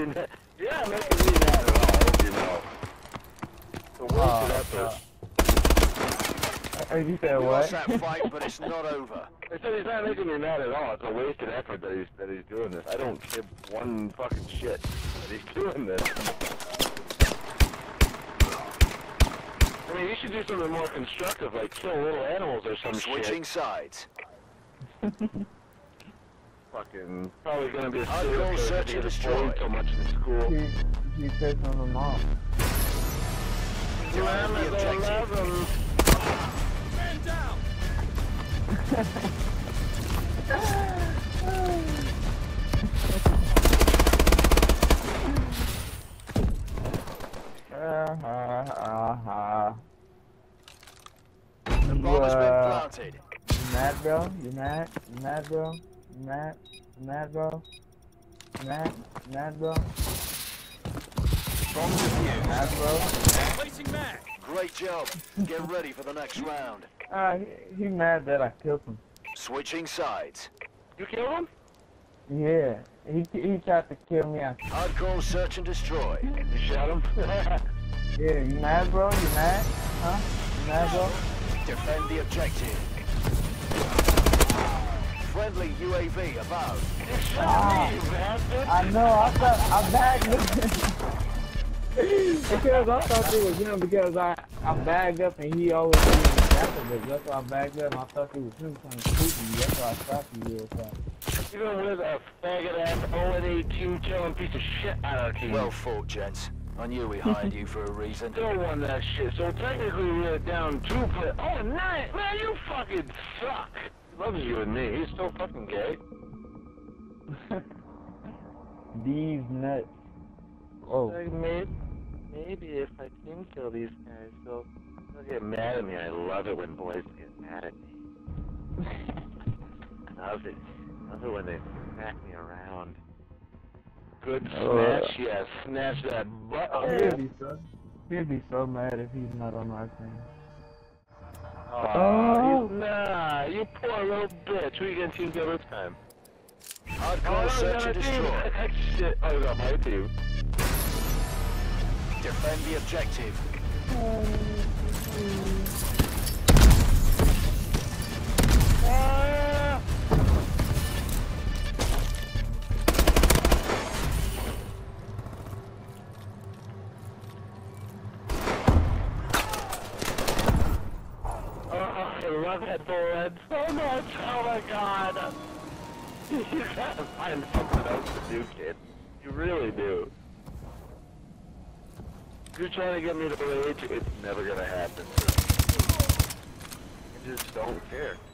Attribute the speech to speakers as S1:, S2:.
S1: You're not making me mad at all, you know. So wasted effort.
S2: You said
S3: We
S2: what?
S3: lost that fight, but it's not over.
S1: I said he's not making me mad at all. It's a wasted effort that he's doing this. I don't give one fucking shit that he's doing this. I mean, you should do something more constructive, like kill little animals or some
S3: Switching
S1: shit.
S3: sides.
S1: Fucking probably gonna be a
S3: Hardcore search and destroy.
S1: so much in school.
S2: He pissed on them off.
S3: Defend the objective.
S4: Man down!
S3: The bomb has been planted.
S2: You mad, bro? You mad? You mad, bro? You mad? You mad, bro? You mad? You mad, bro?
S3: Bomb defused.
S2: Mad, bro?
S4: Placing mag!
S3: Great job. Get ready for the next round.
S2: He mad that I killed him.
S3: Switching sides.
S1: You killed him?
S2: Yeah, he tried to kill me.
S3: Hardcore search and destroy.
S1: You shot him?
S2: Yeah, you mad, bro? You mad? Huh? You mad, bro?
S3: Defend the objective. Friendly UAV above.
S2: I know, I thought I bagged him. Because I thought it was him because I bagged up and he always did the That's why I bagged up and I thought it was him trying to shoot me. That's why I shot you real fast.
S1: Even with a faggot-ass 0-8 killing piece of shit out of the team.
S3: Well fought, gents. I knew we hired you for a reason.
S1: Still won that shit, so technically we're down 2, but oh, nice! Man, you fucking suck! He loves you and me. He's so fucking gay.
S2: These nuts. Oh.
S1: Like, maybe if I can kill these guys, they'll get mad at me. I love it when boys get mad at me. Love it. Love it when they smack me around. Good snatch, yeah, snatch that butt.
S2: He'd be so mad if he's not on our team.
S1: Nah, you poor little bitch. Who are you gonna team together this time?
S3: Hardcore search and destroy.
S1: Shit, I got my team.
S3: Defend the objective.
S1: I love that bullet so much. Oh my god. You gotta find something else to do, kid. You really do. You're trying to get me to rage, it's never gonna happen. I just don't care.